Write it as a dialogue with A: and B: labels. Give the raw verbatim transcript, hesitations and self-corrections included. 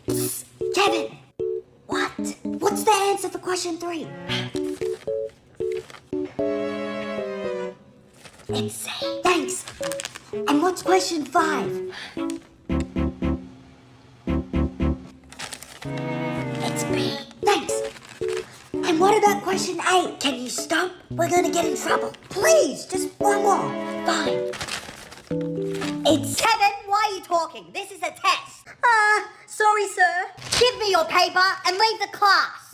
A: Kevin! What? What's the answer for question three? It's C. Thanks. And what's question five? It's B. Thanks. And what about question eight? Can you stop? We're gonna get in trouble. Please, just one more. Fine. It's Kevin, why are you talking? This is a test.
B: Ah, uh, sorry, sir.
A: Give me your paper and leave the class.